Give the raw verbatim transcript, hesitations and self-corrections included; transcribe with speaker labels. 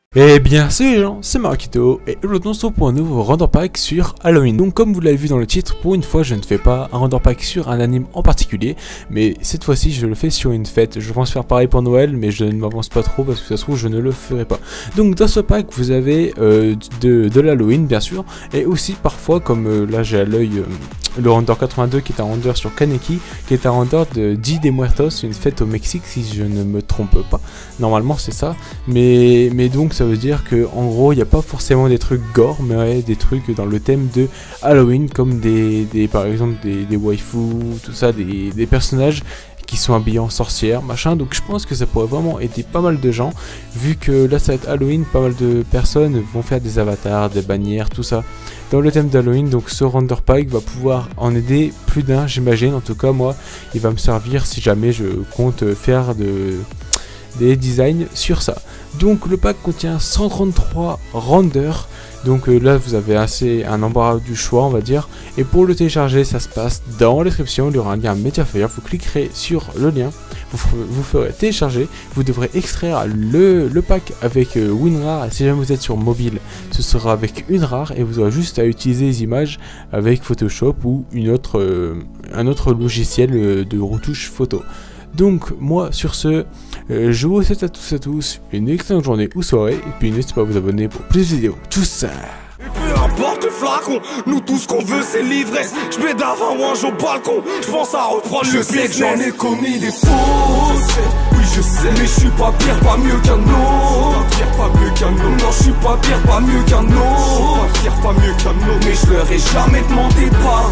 Speaker 1: Eh bien salut les gens, c'est Marquito et aujourd'hui on se retrouve pour un nouveau render pack sur Halloween. Donc comme vous l'avez vu dans le titre, pour une fois je ne fais pas un render pack sur un anime en particulier, mais cette fois-ci je le fais sur une fête. Je pense faire pareil pour Noël, mais je ne m'avance pas trop parce que ça se trouve je ne le ferai pas. Donc dans ce pack vous avez euh, de, de l'Halloween bien sûr, et aussi parfois comme euh, là j'ai à l'œil euh, le render quatre-vingt-deux qui est un render sur Kaneki, qui est un render de Dia de Muertos, une fête au Mexique si je ne me trompe pas. Normalement c'est ça, mais, mais donc ça veut dire que en gros il n'y a pas forcément des trucs gore, mais ouais, des trucs dans le thème de Halloween, comme des, des par exemple des, des waifus, tout ça, des, des personnages qui sont habillés en sorcières, machin. Donc je pense que ça pourrait vraiment aider pas mal de gens, vu que là ça va être Halloween, pas mal de personnes vont faire des avatars, des bannières, tout ça dans le thème d'Halloween. Donc ce render pack va pouvoir en aider plus d'un, j'imagine. En tout cas moi il va me servir si jamais je compte faire de des designs sur ça. Donc le pack contient cent trente-trois renders. Donc euh, là vous avez assez un embarras du choix on va dire. Et pour le télécharger ça se passe dans la description, il y aura un lien Mediafire, vous cliquerez sur le lien, vous, vous ferez télécharger, vous devrez extraire le, le pack avec euh, WinRAR, et si jamais vous êtes sur mobile ce sera avec une rare, et vous aurez juste à utiliser les images avec Photoshop ou une autre, euh, un autre logiciel euh, de retouche photo. Donc moi sur ce, euh, je vous souhaite à tous et à tous une excellente journée ou soirée, et puis n'hésitez pas à vous abonner pour plus de vidéos. Tchuss.
Speaker 2: Et peu importe le flacon, nous tout ce qu'on veut c'est l'ivresse. Je mets d'avant ou un jour au balcon, je pense à reprendre je le sais que j'en ai commis des fausses. Oui je sais, mais je suis pas pire, pas mieux qu'un autre. Pas pire, pas mieux qu'un autre. Non je suis pas pire, pas mieux qu'un autre. Pas pire, pas mieux qu'un autre. Mais je leur ai jamais demandé de pardon.